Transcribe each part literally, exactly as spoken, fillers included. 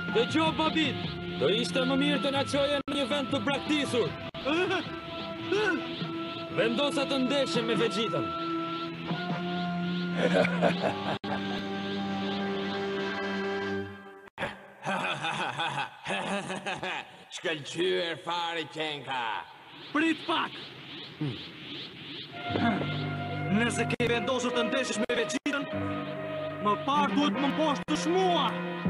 Dëgjo, babit, do ishte më mirë të na çoje në një vend të braktisur. Vendosa të ndeshjem me Vegjitën. Shkëlqyer fare qenka. Prit pak! Nëse ke vendosur të ndeshesh me Vegjitën, më parë duhet më mposhtësh mua!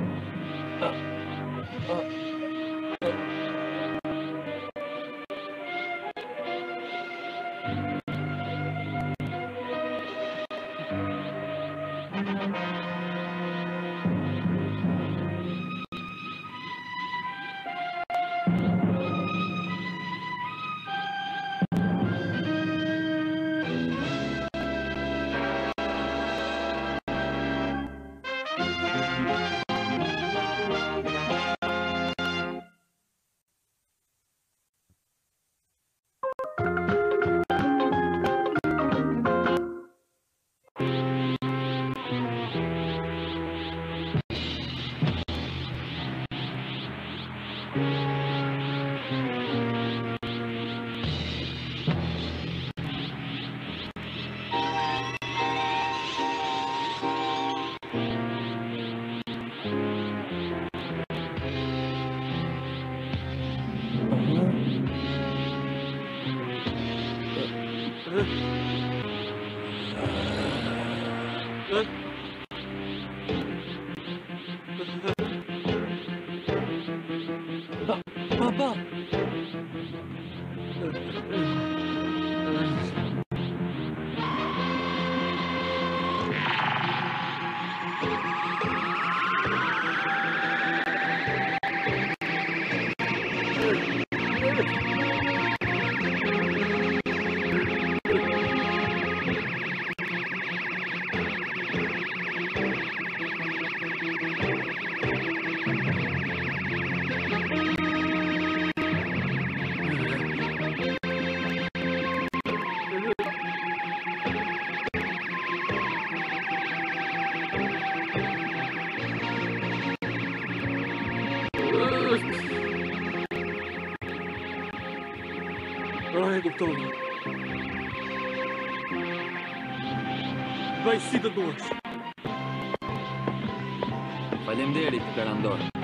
Papa! Ah, e kuptova. Vaj si të duash. Faleminderit, Perandor.